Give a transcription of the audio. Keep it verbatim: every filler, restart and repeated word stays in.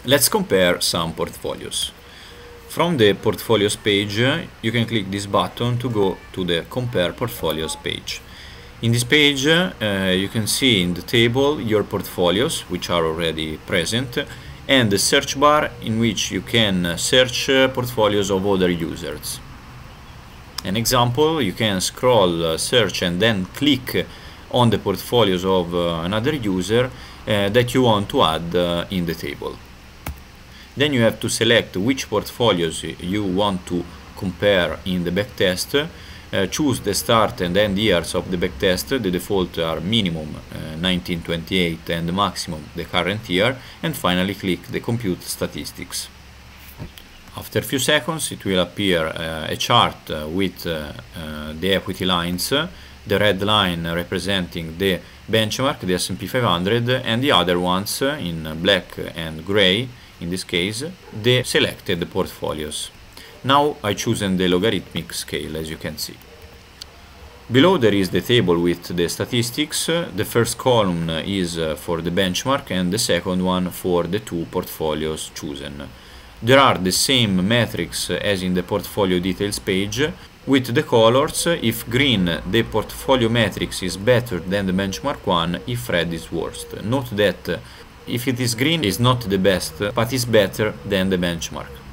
Let's compare some portfolios. From the Portfolios page, you can click this button to go to the Compare Portfolios page. In this page, uh, you can see in the table your portfolios, which are already present, and the search bar in which you can search uh, portfolios of other users. An example, you can scroll, uh, search, and then click on the portfolios of uh, another user uh, that you want to add uh, in the table. Then you have to select which portfolios you want to compare in the backtest. Uh, choose the start and end years of the backtest. The default are minimum uh, nineteen twenty-eight and the maximum the current year, and finally click the compute statistics. After a few seconds it will appear uh, a chart uh, with uh, uh, the equity lines, the red line representing the benchmark, the S and P five hundred, and the other ones uh, in black and gray, in this case, the selected portfolios. Now I chosen the logarithmic scale, as you can see. Below there is the table with the statistics. The first column is for the benchmark and the second one for the two portfolios chosen. There are the same metrics as in the portfolio details page, with the colors. If green, the portfolio metrics is better than the benchmark one, if red is worst. Note that if it is green, it's not the best, but is better than the benchmark.